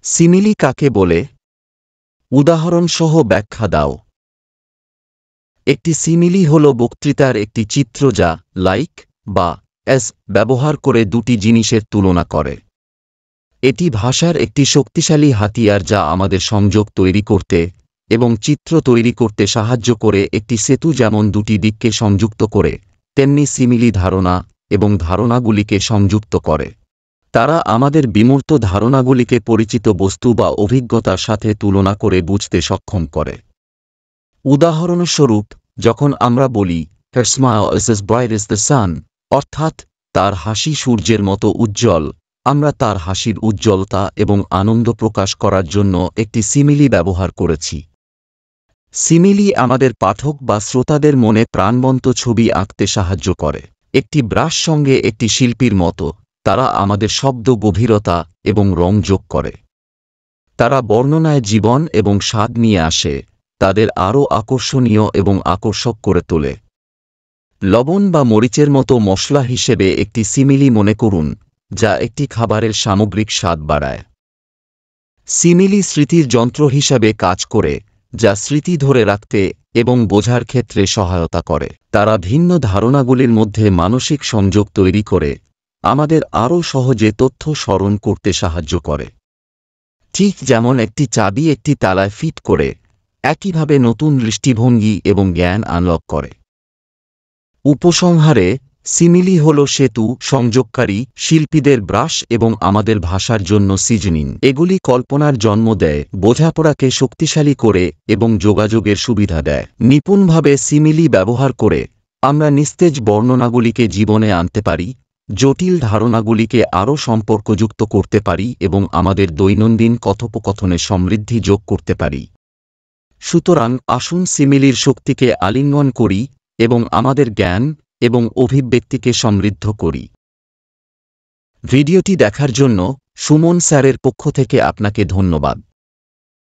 Simile কাকে বলে? উদাহরণসহ ব্যাখ্যা দাও। একটি সিমিলি হল বক্তৃতার একটি চিত্র যা লাইক বা অ্যাজ ব্যবহার করে দুটি জিনিসের তুলনা করে। এটি ভাষার একটি শক্তিশালী হাতিয়ার যা আমাদের সংযোগ তৈরি করতে এবং চিত্র তৈরি করতে সাহায্য করে। একটি সেতু যেমন দুটি দিককে সংযুক্ত করে, তেমনি সিমিলি ধারণা এবং ধারণাগুলিকে সংযুক্ত করে। তারা আমাদের বিমূর্ত ধারণাগুলিকে পরিচিত বস্তু বা অভিজ্ঞতার সাথে তুলনা করে বুঝতে সক্ষম করে। উদাহরণস্বরূপ, যখন আমরা বলি "Her smile is as bright as the sun", অর্থাৎ তার হাসি সূর্যের মতো উজ্জ্বল, আমরা তার হাসির উজ্জ্বলতা এবং আনন্দ প্রকাশ করার জন্য একটি সিমিলি ব্যবহার করেছি। সিমিলি আমাদের পাঠক বা শ্রোতাদের মনে প্রাণবন্ত ছবি আঁকতে সাহায্য করে। একটি ব্রাশ সঙ্গে একটি শিল্পীর মতো, তারা আমাদের শব্দ গভীরতা এবং রং যোগ করে। তারা বর্ণনায় জীবন এবং স্বাদ নিয়ে আসে, তাদের আরও আকর্ষণীয় এবং আকর্ষক করে তোলে। লবণ বা মরিচের মতো মশলা হিসেবে একটি সিমিলি মনে করুন, যা একটি খাবারের সামগ্রিক স্বাদ বাড়ায়। সিমিলি স্মৃতির যন্ত্র হিসাবে কাজ করে, যা স্মৃতি ধরে রাখতে এবং বোঝার ক্ষেত্রে সহায়তা করে। তারা ভিন্ন ধারণাগুলির মধ্যে মানসিক সংযোগ তৈরি করে, আমাদের আরও সহজে তথ্য স্মরণ করতে সাহায্য করে। ঠিক যেমন একটি চাবি একটি তালায় ফিট করে, একইভাবে নতুন দৃষ্টিভঙ্গি এবং জ্ঞান আনলক করে। উপসংহারে, সিমিলি হল সেতু, সংযোগকারী, শিল্পীদের ব্রাশ এবং আমাদের ভাষার জন্য সিজনিং। এগুলি কল্পনার জন্ম দেয়, বোঝাপড়াকে শক্তিশালী করে এবং যোগাযোগের সুবিধা দেয়। নিপুণভাবে সিমিলি ব্যবহার করে আমরা নিস্তেজ বর্ণনাগুলিকে জীবনে আনতে পারি, জটিল ধারণাগুলিকে আরও সম্পর্কযুক্ত করতে পারি এবং আমাদের দৈনন্দিন কথোপকথনে সমৃদ্ধি যোগ করতে পারি। সুতরাং আসুন সিমিলির শক্তিকে আলিঙ্গন করি এবং আমাদের জ্ঞান এবং অভিব্যক্তিকে সমৃদ্ধ করি। ভিডিওটি দেখার জন্য সুমন স্যারের পক্ষ থেকে আপনাকে ধন্যবাদ।